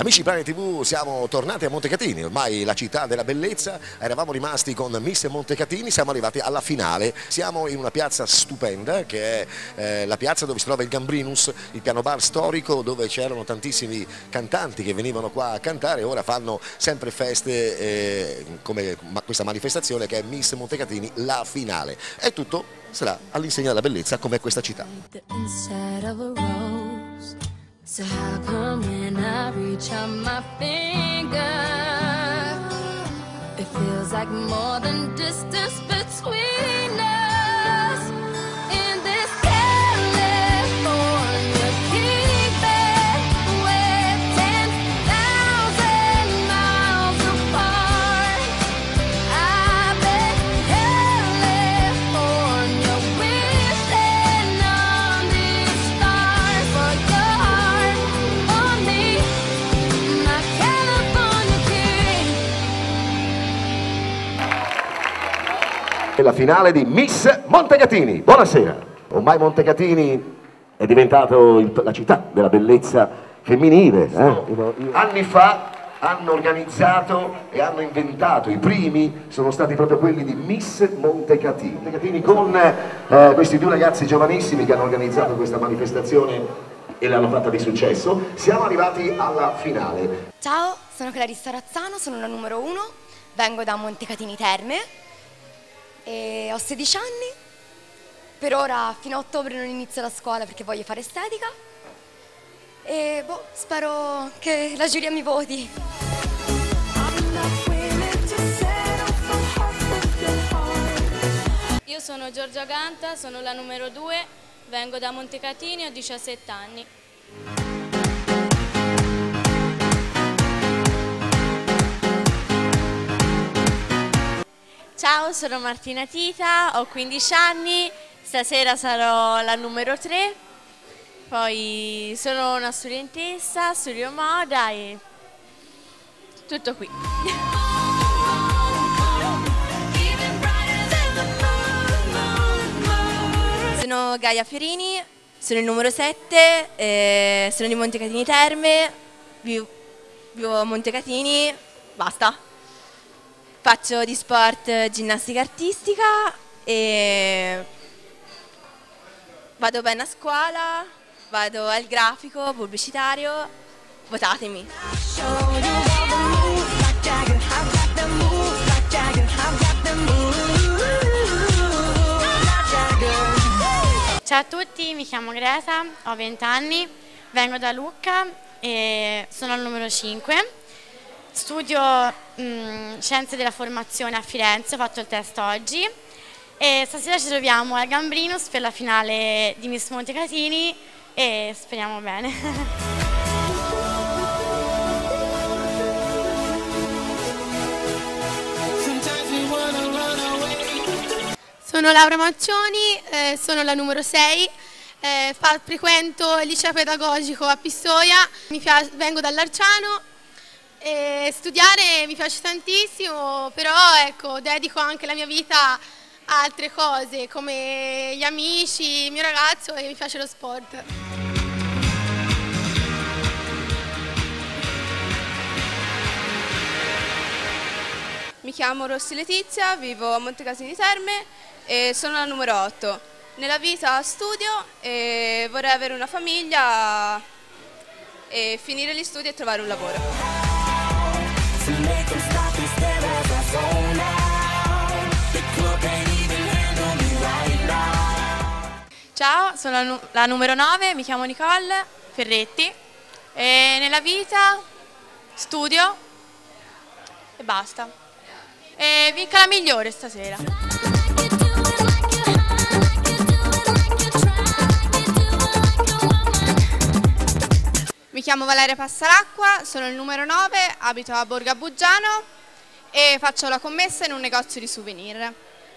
Amici Planet TV, siamo tornati a Montecatini, ormai la città della bellezza. Eravamo rimasti con Miss Montecatini, siamo arrivati alla finale. Siamo in una piazza stupenda che è la piazza dove si trova il Gambrinus, il piano bar storico dove c'erano tantissimi cantanti che venivano qua a cantare e ora fanno sempre feste come questa manifestazione che è Miss Montecatini, la finale. E tutto sarà all'insegna della bellezza come questa città. So how come when I reach out my finger, it feels like more than distance between us. In this California keeping, we're 10,000 miles apart. I bet California wishing on these stars for your heart on me, my California king. La finale di Miss Montecatini. Buonasera. Ormai Montecatini è diventato la città della bellezza femminile. Anni fa hanno organizzato e hanno inventato, i primi sono stati proprio quelli di Miss Montecatini. Montecatini con questi due ragazzi giovanissimi che hanno organizzato questa manifestazione e l'hanno fatta di successo. Siamo arrivati alla finale. Ciao, sono Clarissa Razzano, sono la numero 1, vengo da Montecatini Terme e ho 16 anni. Per ora fino a ottobre non inizio la scuola perché voglio fare estetica e spero che la giuria mi voti. Io sono Giorgia Ganta, sono la numero 2, vengo da Montecatini, ho 17 anni. Ciao, sono Martina Tita, ho 15 anni, stasera sarò la numero 3, poi sono una studentessa, studio moda e tutto qui. Sono Gaia Fiorini, sono il numero 7, sono di Montecatini Terme, vivo a Montecatini, basta. Faccio di sport ginnastica artistica e vado bene a scuola, vado al grafico, pubblicitario, votatemi. Ciao a tutti, mi chiamo Greta, ho 20 anni, vengo da Lucca e sono al numero 5. Studio Scienze della Formazione a Firenze, ho fatto il test oggi e stasera ci troviamo al Gambrinus per la finale di Miss Montecatini e speriamo bene. Sono Laura Maccioni, sono la numero 6, frequento il liceo pedagogico a Pistoia, vengo dall'Arciano. Studiare mi piace tantissimo, però ecco, dedico anche la mia vita a altre cose come gli amici, il mio ragazzo e mi piace lo sport. Mi chiamo Rossi Letizia, vivo a Montecatini Terme e sono la numero 8. Nella vita studio e vorrei avere una famiglia e finire gli studi e trovare un lavoro. Ciao, sono la numero 9, mi chiamo Nicole Ferretti e nella vita studio e basta. E vinca la migliore stasera. Mi chiamo Valeria Passaracqua, sono il numero 9, abito a Borgo Abbugiano e faccio la commessa in un negozio di souvenir.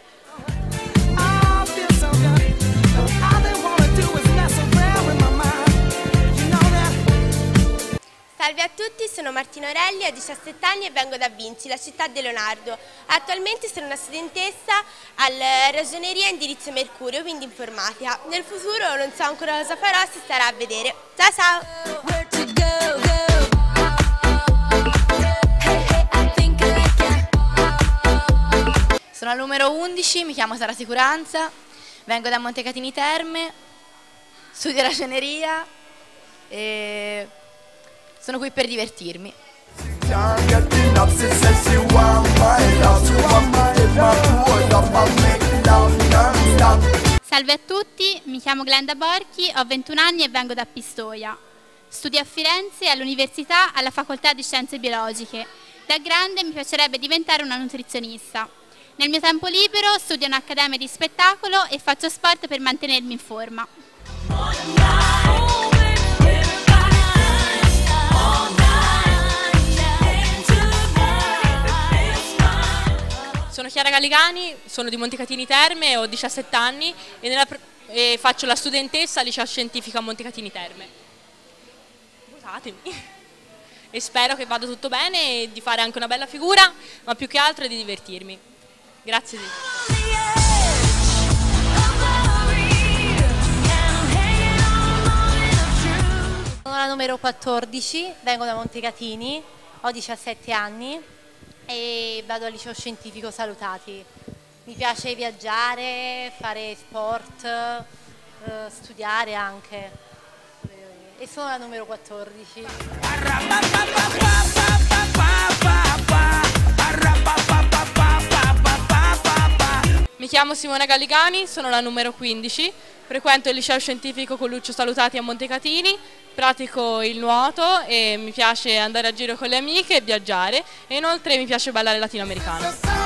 Salve a tutti, sono Martina Orelli, ho 17 anni e vengo da Vinci, la città di Leonardo. Attualmente sono una studentessa alla Ragioneria indirizzo Mercurio, quindi informatica. Nel futuro non so ancora cosa farò, si starà a vedere. Ciao ciao! Sono al numero 11, mi chiamo Sara Sicuranza, vengo da Montecatini Terme, studio ragioneria e sono qui per divertirmi. Salve a tutti, mi chiamo Glenda Borchi, ho 21 anni e vengo da Pistoia. Studio a Firenze all'università alla facoltà di Scienze Biologiche. Da grande mi piacerebbe diventare una nutrizionista. Nel mio tempo libero studio in accademia di spettacolo e faccio sport per mantenermi in forma. Sono Chiara Galligani, sono di Montecatini Terme, ho 17 anni e faccio la studentessa al liceo scientifico a Montecatini Terme. Votatemi! E spero che vada tutto bene e di fare anche una bella figura, ma più che altro di divertirmi. Grazie. Sono la numero 14, vengo da Montecatini, ho 17 anni e vado al liceo scientifico Salutati. Mi piace viaggiare, fare sport, studiare anche e sono la numero 14. Mi chiamo Simona Galligani, sono la numero 15, frequento il liceo scientifico Coluccio Salutati a Montecatini, pratico il nuoto e mi piace andare a giro con le amiche e viaggiare e inoltre mi piace ballare latinoamericano.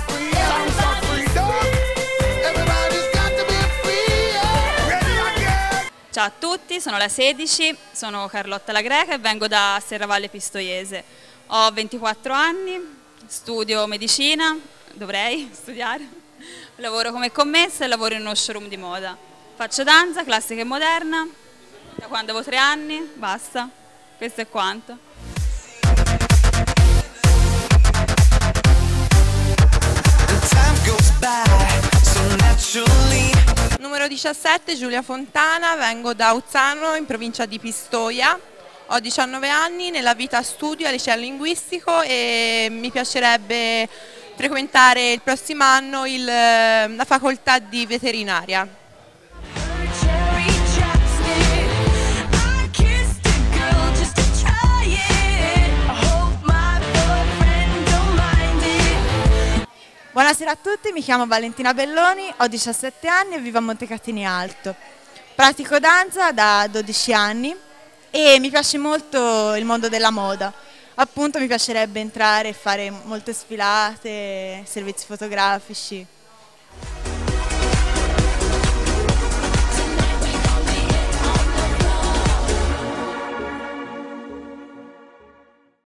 Ciao a tutti, sono la 16, sono Carlotta La Greca e vengo da Serravalle Pistoiese. Ho 24 anni, studio medicina, dovrei studiare, lavoro come commessa e lavoro in uno showroom di moda. Faccio danza, classica e moderna, da quando avevo 3 anni, basta, questo è quanto. Numero 17, Giulia Fontana, vengo da Uzzano in provincia di Pistoia, ho 19 anni, nella vita studio al liceo linguistico e mi piacerebbe frequentare il prossimo anno la facoltà di veterinaria. Buonasera a tutti, mi chiamo Valentina Belloni, ho 17 anni e vivo a Montecatini Alto. Pratico danza da 12 anni e mi piace molto il mondo della moda. Appunto mi piacerebbe entrare e fare molte sfilate, servizi fotografici.